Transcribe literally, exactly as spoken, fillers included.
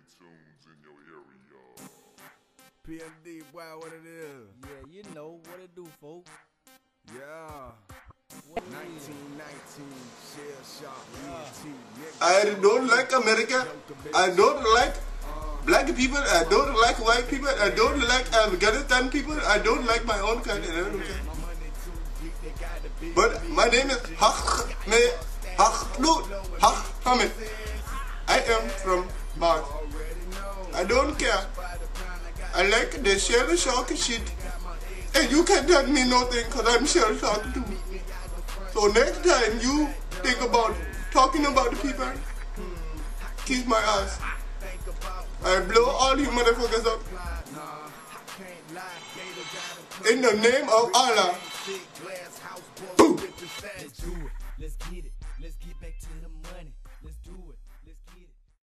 tunes in your area. P M D, wow, what it is? Yeah, you know what it do, folks. Yeah. What it is. nineteen nineteen, shell shock, Yeah. I don't like America. I don't like black people. I don't like white people. I don't like Afghanistan people. I don't like my own country. I don't care. But my name is Ahmed Ahmed. I am from Mars. I don't care. I like the shell shock shit. And you can tell me nothing because I'm shell shocked too. So next time you think about talking about the people, kiss my ass. I blow all you motherfuckers up. In the name of Allah.